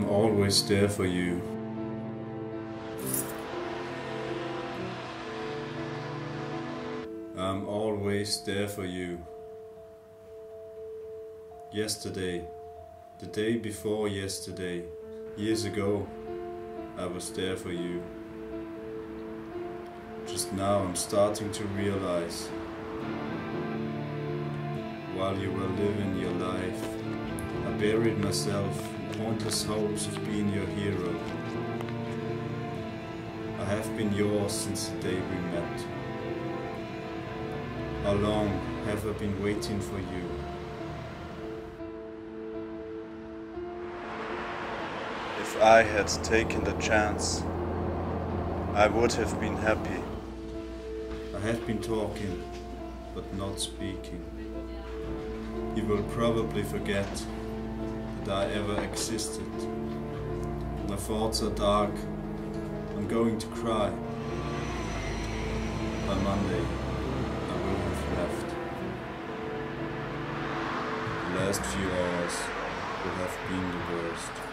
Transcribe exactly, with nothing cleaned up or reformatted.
always there for you. I'm always there for you. Yesterday, the day before yesterday, years ago, I was there for you. Just now I'm starting to realize, while you were living your life, I buried myself in pointless hopes of being your hero. I have been yours since the day we met. How long have I been waiting for you? If I had taken the chance, I would have been happy. I have been talking, but not speaking. You will probably forget that I ever existed. My thoughts are dark. I'm going to cry. By Monday, I will have left. The last few hours will have been the worst.